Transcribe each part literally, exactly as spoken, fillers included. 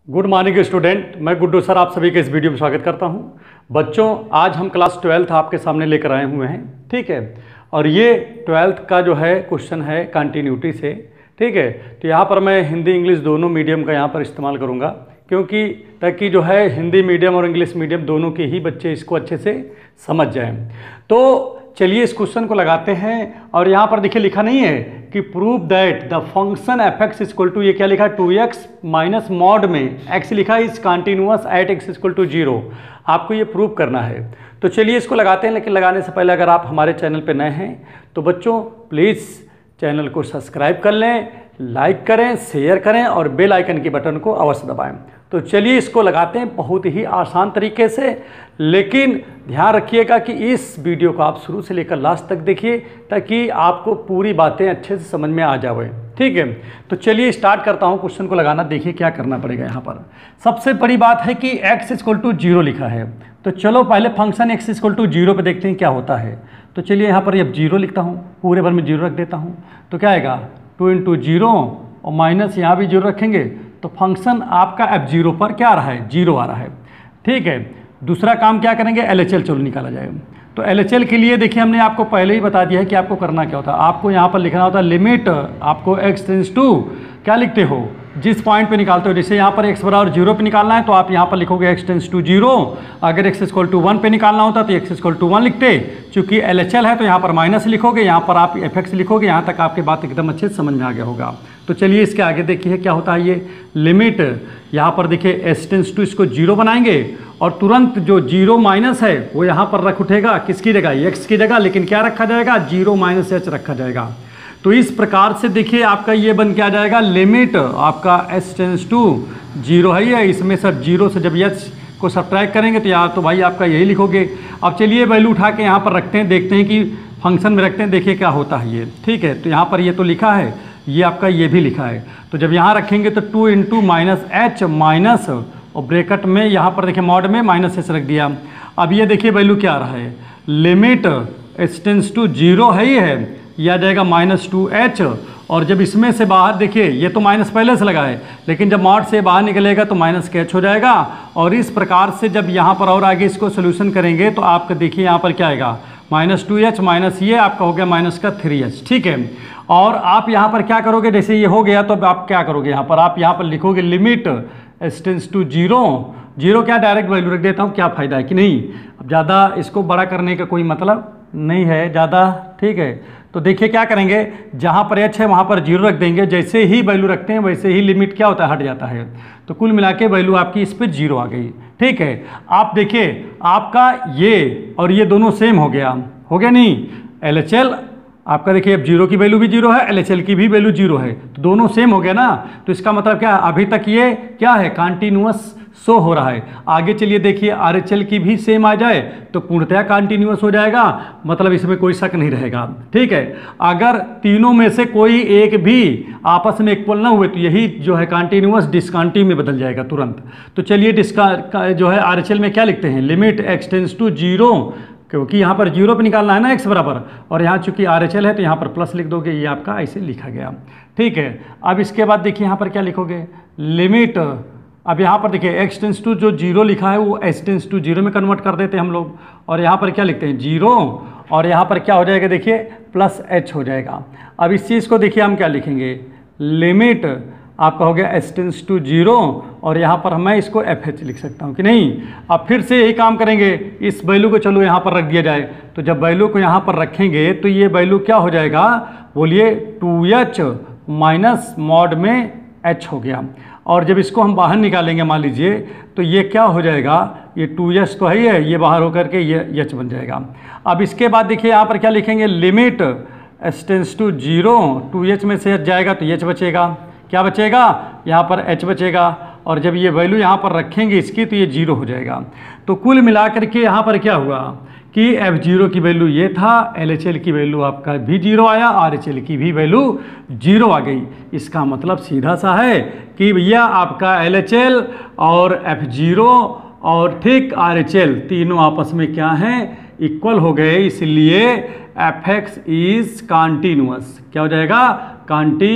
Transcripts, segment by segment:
Good morning student, मैं Guddu sir आप सभी के इस वीडियो में स्वागत करता हूं। बच्चों, आज हम क्लास ट्वेल्थ आपके सामने लेकर आए हुए हैं, ठीक है। और ये ट्वेल्थ का जो है क्वेश्चन है कंटिन्यूटी से, ठीक है। तो यहाँ पर मैं हिंदी इंग्लिश दोनों मीडियम का यहाँ पर इस्तेमाल करूँगा, क्योंकि ताकि जो है हिंदी मीडियम और इंग्लिश मीडियम दोनों के ही बच्चे इसको अच्छे से समझ जाएं। तो चलिए इस क्वेश्चन को लगाते हैं। और यहाँ पर देखिए लिखा नहीं है कि prove that the function f x equal to, ये क्या लिखा है, टू एक्स माइनस मॉड में एक्स लिखा है is continuous at x equal to zero. आपको ये प्रूव करना है। तो चलिए इसको लगाते हैं, लेकिन लगाने से पहले अगर आप हमारे चैनल पर नए हैं तो बच्चों प्लीज़ चैनल को सब्सक्राइब कर लें, लाइक करें, शेयर करें और बेल आइकन की बटन को अवश्य दबाएं। तो चलिए इसको लगाते हैं बहुत ही आसान तरीके से, लेकिन ध्यान रखिएगा कि इस वीडियो को आप शुरू से लेकर लास्ट तक देखिए ताकि आपको पूरी बातें अच्छे से समझ में आ जाए, ठीक है। तो चलिए स्टार्ट करता हूं क्वेश्चन को लगाना। देखिए क्या करना पड़ेगा। यहाँ पर सबसे बड़ी बात है कि x इक्वल टू जीरो लिखा है, तो चलो पहले function x equal to zero पर देखते हैं क्या होता है। तो चलिए यहाँ पर अब जीरो लिखता हूँ, पूरे भर में जीरो रख देता हूँ। तो क्या आएगा, टू इंटू जीरो और माइनस यहाँ भी जीरो रखेंगे तो फंक्शन आपका एफ जीरो पर क्या आ रहा है, जीरो आ रहा है, ठीक है। दूसरा काम क्या करेंगे, एल एच एल चलो निकाला जाएगा। तो एल एच एल के लिए देखिए हमने आपको पहले ही बता दिया है कि आपको करना क्या होता है। आपको यहाँ पर लिखना होता है लिमिट, आपको एक्स टेंस टू क्या लिखते हो, जिस पॉइंट पे निकालते हो। जैसे यहाँ पर एक्स बराबर जीरो पे निकालना है तो आप यहाँ पर लिखोगे एक्स टेंस टू जीरो। अगर एक्स इक्वल टू वन पे निकालना होता तो एक्स इक्वल टू वन लिखते। चूंकि एल एच एल है तो यहाँ पर माइनस लिखोगे, यहाँ पर आप एफ एक्स लिखोगे। यहाँ तक आपकी बात एकदम अच्छे से समझ में आ गया होगा। तो चलिए इसके आगे देखिए क्या होता है। ये लिमिट यहाँ पर देखिए एस टेंस टू, इसको जीरो बनाएंगे और तुरंत जो जीरो माइनस है वो यहाँ पर रख उठेगा, किसकी जगह, एक्स की जगह। लेकिन क्या रखा जाएगा, जीरो माइनस एच रखा जाएगा। तो इस प्रकार से देखिए आपका ये बन के आ जाएगा लिमिट आपका एस टेंस टू जीरो है ये, इसमें सब जीरो से जब एच को सब्ट्रैक्ट करेंगे तो यार तो भाई आपका यही लिखोगे। अब चलिए वैल्यू उठा के यहाँ पर रखते हैं, देखते हैं कि फंक्शन में रखते हैं, देखिए क्या होता है ये, ठीक है। तो यहाँ पर ये तो लिखा है, ये आपका ये भी लिखा है। तो जब यहाँ रखेंगे तो two into minus h minus और ब्रैकेट में यहाँ पर देखिए मॉड में माइनस एच रख दिया। अब ये देखिए वैल्यू क्या आ रहा है, limit h tends to zero है ही है, यह आ जाएगा माइनस टू एच। और जब इसमें से बाहर देखिए ये तो माइनस पहले से लगा है, लेकिन जब मॉड से बाहर निकलेगा तो माइनस के एच हो जाएगा। और इस प्रकार से जब यहाँ पर और आगे इसको सोल्यूशन करेंगे तो आपका देखिए यहाँ पर क्या आएगा, माइनस टू एच माइनस ये आपका हो गया माइनस का थ्री एच, ठीक है। और आप यहाँ पर क्या करोगे, जैसे ये हो गया तो अब आप क्या करोगे, यहाँ पर आप यहाँ पर लिखोगे limit s tends to zero. Zero क्या डायरेक्ट वैल्यू रख देता हूँ, क्या फ़ायदा है कि नहीं। अब ज़्यादा इसको बड़ा करने का कोई मतलब नहीं है ज़्यादा, ठीक है। तो देखिए क्या करेंगे, जहाँ पर एच है वहाँ पर जीरो रख देंगे। जैसे ही वैल्यू रखते हैं वैसे ही लिमिट क्या होता है, हट जाता है। तो कुल मिला के वैल्यू आपकी इस पर जीरो आ गई, ठीक है। आप देखिए आपका ये और ये दोनों सेम हो गया, हो गया नहीं। एल एच एल आपका देखिए अब जीरो की वैल्यू भी जीरो है, एल एच एल की भी वैल्यू जीरो है, तो दोनों सेम हो गया ना। तो इसका मतलब क्या है, अभी तक ये क्या है, कंटिन्यूअस शो हो रहा है। आगे चलिए देखिए आर एच एल की भी सेम आ जाए तो पूर्णतया कंटिन्यूअस हो जाएगा, मतलब इसमें कोई शक नहीं रहेगा, ठीक है। अगर तीनों में से कोई एक भी आपस में इक्वल ना हुए तो यही जो है कंटिन्यूअस डिसकंटिन्यू में बदल जाएगा तुरंत। तो चलिए डिस्का जो है आर एच एल में क्या लिखते हैं, limit x tends to zero, क्योंकि यहाँ पर जीरो पे निकालना है ना एक्स बराबर, और यहाँ चूंकि आर एच एल है तो यहाँ पर प्लस लिख दोगे, ये आपका ऐसे लिखा गया, ठीक है। अब इसके बाद देखिए यहाँ पर क्या लिखोगे, लिमिट, अब यहाँ पर देखिए एक्स टेंस टू जो जीरो लिखा है वो एस टेंस टू जीरो में कन्वर्ट कर देते हैं हम लोग, और यहाँ पर क्या लिखते हैं जीरो, और यहाँ पर क्या हो जाएगा देखिए प्लस एच हो जाएगा। अब इस चीज़ को देखिए हम क्या लिखेंगे, लिमिट आपका हो गया एस टेंस टू जीरो, और यहाँ पर मैं इसको एफ एच लिख सकता हूँ कि नहीं। अब फिर से यही काम करेंगे, इस वैल्यू को चलो यहाँ पर रख दिया जाए। तो जब वैल्यू को यहाँ पर रखेंगे तो ये वैल्यू क्या हो जाएगा, बोलिए टू एच माइनस मॉड में एच हो गया। और जब इसको हम बाहर निकालेंगे मान लीजिए तो ये क्या हो जाएगा, ये टू एच तो है ही है, ये बाहर होकर के ये एच बन जाएगा। अब इसके बाद देखिए यहाँ पर क्या लिखेंगे, limit s tends to zero, two h में से एच जाएगा तो एच बचेगा, क्या बचेगा, यहाँ पर एच बचेगा। और जब ये वैल्यू यहाँ पर रखेंगे इसकी तो ये जीरो हो जाएगा। तो कुल मिलाकर के यहाँ पर क्या हुआ कि एफ जीरो की वैल्यू ये था, एल एच एल की वैल्यू आपका भी जीरो आया, आर एच एल की भी वैल्यू जीरो आ गई। इसका मतलब सीधा सा है कि भैया आपका एल एच एल और एफ जीरो और ठीक आर एच एल तीनों आपस में क्या हैं, इक्वल हो गए। इसलिए एफ एक्स इज कंटिन्यूअस, क्या हो जाएगा, कंटिन्यूअस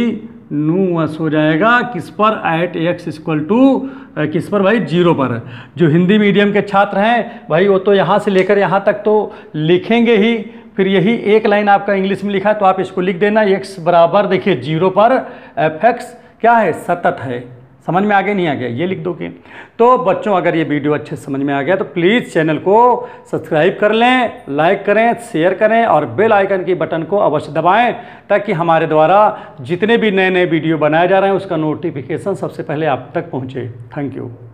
कंटिन्यूअस हो जाएगा किस पर, एट एक्स इक्वल टू किस पर भाई, जीरो पर। जो हिंदी मीडियम के छात्र हैं भाई वो तो यहाँ से लेकर यहाँ तक तो लिखेंगे ही, फिर यही एक लाइन आपका इंग्लिश में लिखा है तो आप इसको लिख देना, एक्स बराबर देखिए जीरो पर एफ एक्स क्या है, सतत है। समझ में आ गया नहीं आ गया, ये लिख दोगे। तो बच्चों अगर ये वीडियो अच्छे से समझ में आ गया तो प्लीज़ चैनल को सब्सक्राइब कर लें, लाइक करें, शेयर करें और बेल आइकन की बटन को अवश्य दबाएं ताकि हमारे द्वारा जितने भी नए नए वीडियो बनाए जा रहे हैं उसका नोटिफिकेशन सबसे पहले आप तक पहुंचे। Thank you.